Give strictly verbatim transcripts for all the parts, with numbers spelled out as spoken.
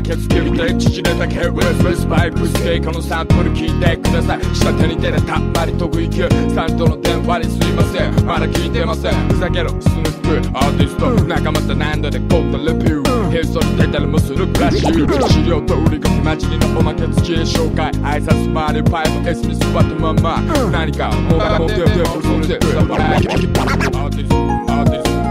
負けつけみて縮れたケーブルスペースパイプスケーカのサンプル聞いてください。下手に出れたまり得意級サンドの電話にすいませんまだ聞いてません。ふざけろスヌープアーティスト仲間と何度でコートレビュー並走に出たりもするクラッシュ資料と売り書き混じりのおまけ付き紹介挨拶回りパイプエスミスバットマンマ何かお前も手を手をそれでアーティストアーティストアーティスト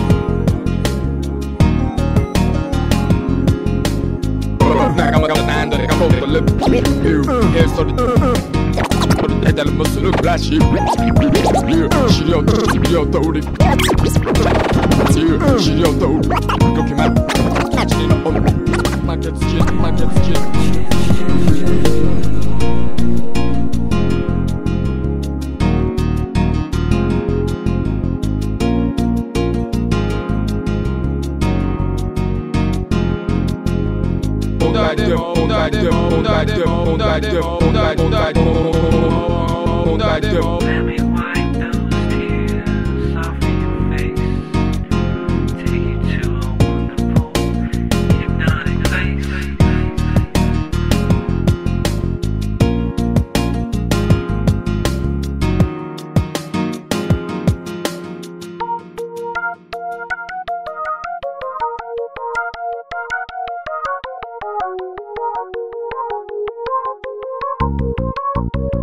仲間が何度でコートレビュー並走に出たりもするクラッシュ資料と資料と売り資料と売り動きまちにのおまけつきまけつき問題でも問題でも問題でも問題でも問題問題でも問題でも you